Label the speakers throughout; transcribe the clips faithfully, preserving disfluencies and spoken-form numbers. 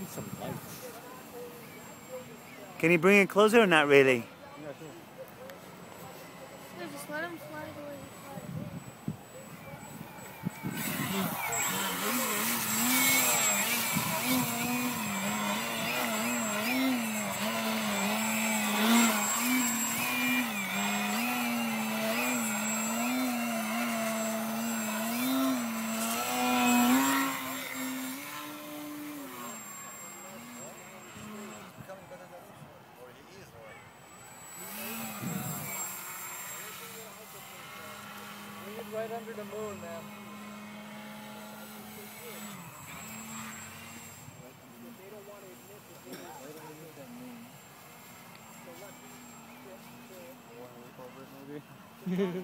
Speaker 1: some lights.
Speaker 2: Can you bring it closer or not really?
Speaker 1: Yeah, sure.
Speaker 3: Yeah, just let him fly the way
Speaker 1: Right under the moon, man. They don't want to admit that they right underneath that moon. So let want to look over it, maybe?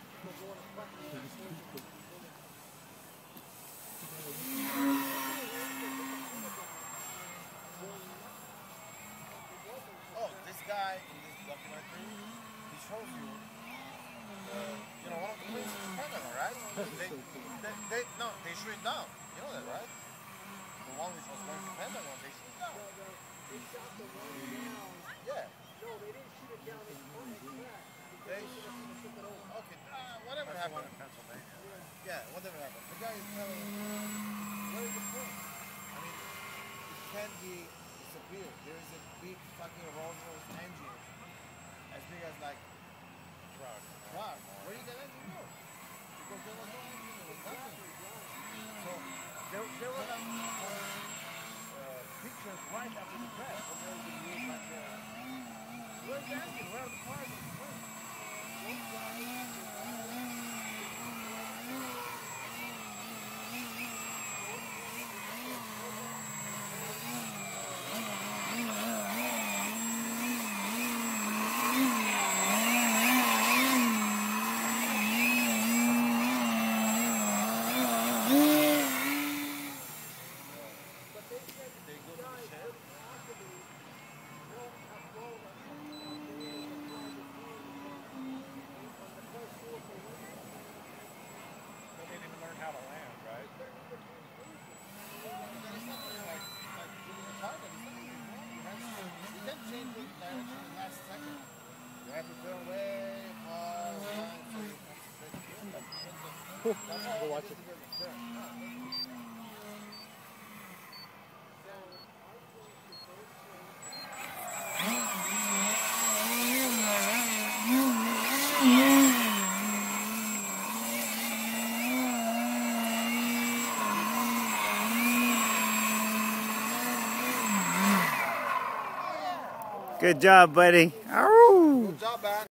Speaker 4: Oh, this guy in this documentary, he shows you, uh, you know, one of the places is Pentagon, right? They, they, they, no, they shoot it down. You know that, right? The one which was going to Pentagon, they shoot it down.
Speaker 1: They shot the one down.
Speaker 4: Yeah.
Speaker 1: No, they didn't shoot it down. They shot it back.
Speaker 4: They shoot it over. Okay, uh, whatever
Speaker 5: That's
Speaker 4: happened.
Speaker 5: the one in Pennsylvania.
Speaker 4: Yeah. yeah, whatever happened. The guy is telling, where is the point? I mean, it can't be disappeared. There is a big fucking Rolls Royce engine as big as like
Speaker 5: Truck.
Speaker 4: truck. Where did that engine go? Because there was no engine, there was nothing. So there, there were like uh, uh, pictures right after the crash. When there was a news like, uh, where's the engine? Where are the parts?
Speaker 5: How to land, right?
Speaker 4: You can change the direction in the last second. You have to turn way far away so you concentrate. That's how
Speaker 1: Go watch it.
Speaker 2: Good job, buddy. Ow.
Speaker 4: Good job, man.